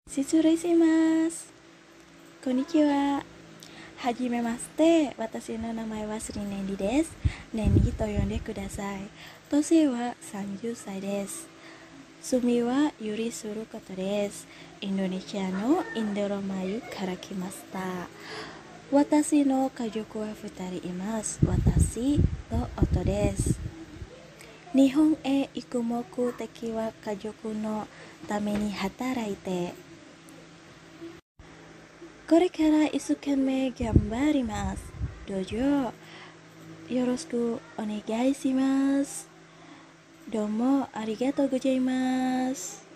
Shitsuraimasu. Konnichiwa. Hajimemashite. Watashi no namae wa Srinendi desu. Nendi to yonde kudasai. Tosei wa 30 歳です。Sumi wa Yuri Surukoto desu. Indonesia no Indomayu kara kimashita. Watashi no kajoku wa 2人います。Watashi to oto desu. Nihon e iku mokuteki wa kajoku no tame ni hataraite. これから一生懸命頑張ります。どうぞよろしくお願いします。どうもありがとうございます。